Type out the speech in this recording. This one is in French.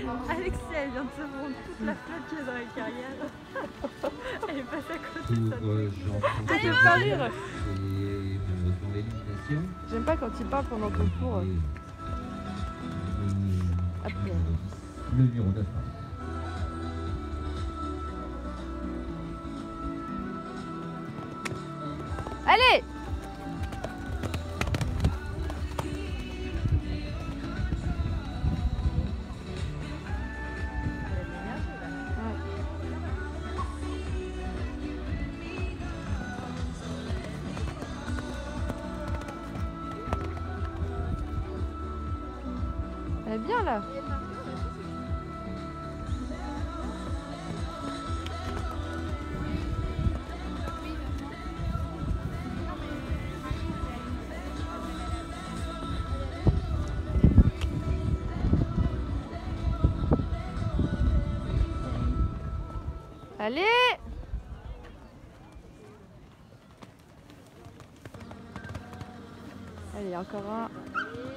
Alexia, elle vient de se prendre toute la flotte qu'il y a dans la carrière. Elle est passée à côté de ça. Ça fait pas rire. Dans l'élimination. J'aime pas quand il parle pendant ton tour. Après. Le numéro 9. Allez! Elle est bien là. Allez! Allez, encore un.